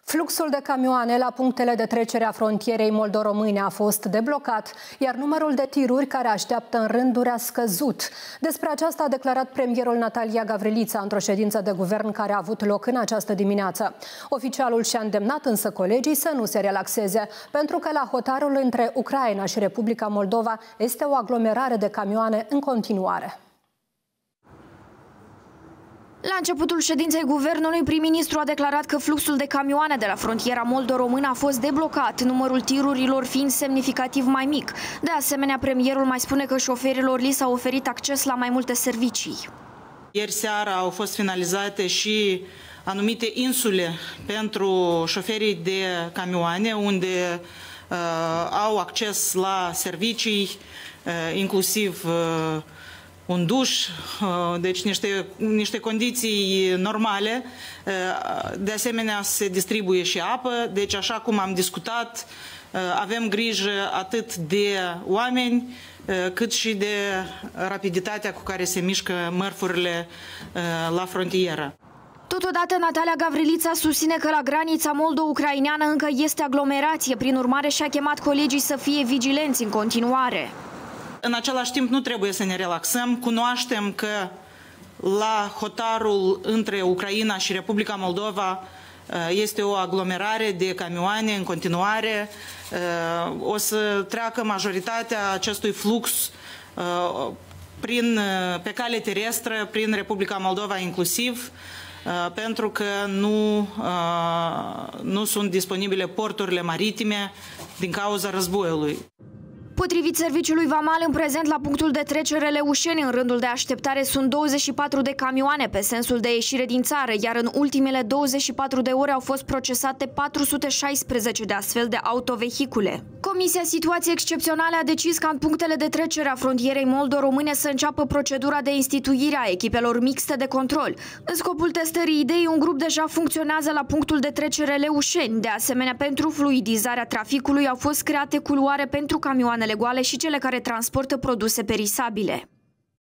Fluxul de camioane la punctele de trecere a frontierei moldo-române a fost deblocat, iar numărul de tiruri care așteaptă în rânduri a scăzut. Despre aceasta a declarat premierul Natalia Gavrilița într-o ședință de guvern care a avut loc în această dimineață. Oficialul și-a îndemnat însă colegii să nu se relaxeze, pentru că la hotarul între Ucraina și Republica Moldova este o aglomerare de camioane în continuare. La începutul ședinței guvernului, prim-ministru a declarat că fluxul de camioane de la frontiera moldo-română a fost deblocat, numărul tirurilor fiind semnificativ mai mic. De asemenea, premierul mai spune că șoferilor li s-a oferit acces la mai multe servicii. Ieri seara au fost finalizate și anumite insule pentru șoferii de camioane, unde au acces la servicii, inclusiv un duș, deci niște condiții normale. De asemenea, se distribuie și apă, deci așa cum am discutat, avem grijă atât de oameni, cât și de rapiditatea cu care se mișcă mărfurile la frontieră. Totodată, Natalia Gavrilița susține că la granița moldo-ucraineană încă este aglomerație, prin urmare și-a chemat colegii să fie vigilenți în continuare. În același timp, nu trebuie să ne relaxăm. Cunoaștem că la hotarul între Ucraina și Republica Moldova este o aglomerare de camioane în continuare. O să treacă majoritatea acestui flux pe cale terestră, prin Republica Moldova inclusiv, pentru că nu sunt disponibile porturile maritime din cauza războiului. Potrivit serviciului vamal, în prezent la punctul de trecere Leușeni, în rândul de așteptare sunt 24 de camioane pe sensul de ieșire din țară, iar în ultimele 24 de ore au fost procesate 416 de astfel de autovehicule. Comisia Situații Excepționale a decis ca în punctele de trecere a frontierei moldo-române să înceapă procedura de instituire a echipelor mixte de control. În scopul testării ideii, un grup deja funcționează la punctul de trecere Leușeni. De asemenea, pentru fluidizarea traficului au fost create culoare pentru camioanele goale și cele care transportă produse perisabile.